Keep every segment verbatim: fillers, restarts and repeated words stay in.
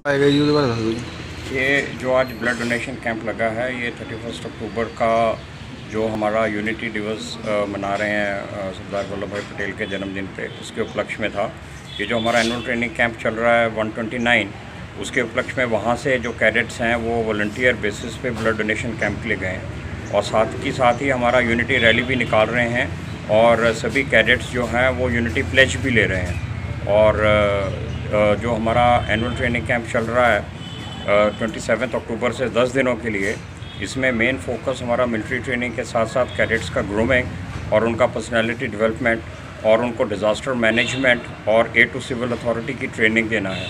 आएगा जी, उसके बाद बता दो जी। ये जो आज ब्लड डोनेशन कैंप लगा है, ये थर्टी फर्स्ट अक्टूबर का जो हमारा यूनिटी दिवस मना रहे हैं सरदार वल्लभ भाई पटेल के जन्मदिन पे, उसके उपलक्ष्य में था। ये जो हमारा एनुअल ट्रेनिंग कैंप चल रहा है वन ट्वेंटी नाइन, उसके उपलक्ष्य में वहाँ से जो कैडेट्स हैं वो वॉलंटियर बेसिस पे ब्लड डोनेशन कैंप के लिए गए हैं और साथ ही साथ ही हमारा यूनिटी रैली भी निकाल रहे हैं और सभी कैडेट्स जो हैं वो यूनिटी प्लेज भी ले रहे हैं। और जो हमारा एनुअल ट्रेनिंग कैंप चल रहा है ट्वेंटी सेवन्थ अक्टूबर से दस दिनों के लिए, इसमें मेन फोकस हमारा मिलिट्री ट्रेनिंग के साथ साथ कैडेट्स का ग्रूमिंग और उनका पर्सनालिटी डेवलपमेंट और उनको डिज़ास्टर मैनेजमेंट और ए टू सिविल अथॉरिटी की ट्रेनिंग देना है।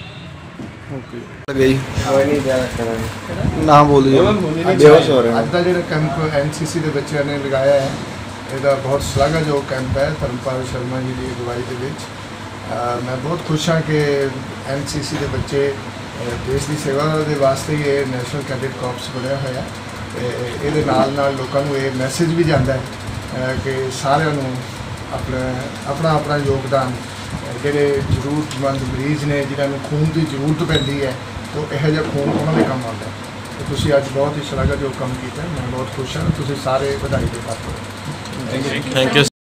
ओके ना बोल ਅੱਜ ਦਾ ਜਿਹੜਾ ਕੈਂਪ ਐਨ ਸੀ ਸੀ ਦੇ ਬੱਚਿਆਂ ਨੇ ਲਗਾਇਆ ਹੈ, ਇਹਦਾ ਬਹੁਤ ਸ਼ਲਾਘਾਯੋਗ ਕੈਂਪ ਹੈ ਧਰਮਪਾਲ ਸ਼ਰਮਾ ਜੀ ਦੀ ਅਗਵਾਈ ਦੇ ਵਿੱਚ। ਮੈਂ ਬਹੁਤ ਖੁਸ਼ ਹਾਂ ਕਿ ਐਨ ਸੀ ਸੀ ਦੇ ਬੱਚੇ ਦੇਸ਼ ਦੀ ਸੇਵਾ ਦੇ ਵਾਸਤੇ ਇਹ ਨੈਸ਼ਨਲ ਕੈਡਿਟ ਕਾਰਪਸ ਬਣਿਆ ਹੋਇਆ ਤੇ ਇਹਦੇ ਨਾਲ ਨਾਲ ਲੋਕਾਂ ਨੂੰ ਇਹ ਮੈਸੇਜ ਵੀ ਜਾਂਦਾ ਹੈ ਕਿ ਸਾਰਿਆਂ ਨੂੰ ਆਪਣਾ ਆਪਣਾ ਆਪਣਾ ਯੋਗਦਾਨ, ਜਿਹੜੇ ਜ਼ਰੂਰਤਮੰਦ ਮਰੀਜ਼ ਨੇ ਜਿਨ੍ਹਾਂ ਨੂੰ ਖੂਨ ਦੀ ਜ਼ਰੂਰਤ ਪੈਂਦੀ ਹੈ, तो ਇਹੋ ਜਿਹਾ खून उन्होंने काम आता है। तो तुसी आज बहुत ही शलाघायोग काम किया, मैं बहुत खुश हाँ। तुसी सारे बधाई के पात्र हो। Thank you.